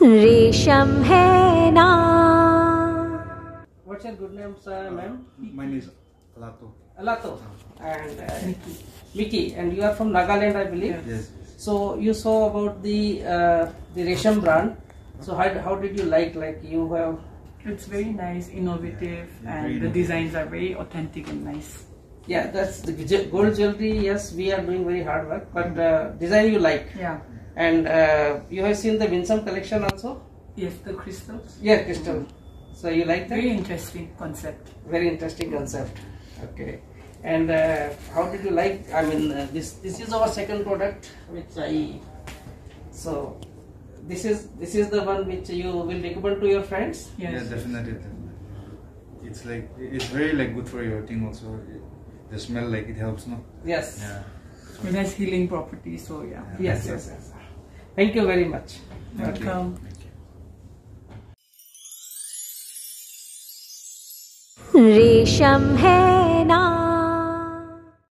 रेशम है ना. What's your good name, sir, ma'am? My name is Alato. Alato and Mickey, and you are from Nagaland, I believe. Yes. So you saw about the Resham brand. So how did you like you have? It's very nice, innovative, Yeah, and the designs are very authentic and nice. Yeah, that's the gold jewelry. Yes, we are doing very hard work, but design you like. Yeah. And you have seen the Winsome collection also? Yes, the crystals. Yeah, crystal. So you like that? Very interesting concept. Very interesting concept. Okay. And how did you like? I mean, this is our second product, which I. So this is the one which you will recommend to your friends. Yes. Yeah, definitely. It's like it's very good for your thing also. The smell it helps, no? Yes. Yeah. It has healing properties, so yeah. Yes. Thank you very much. Welcome. रेशम है ना.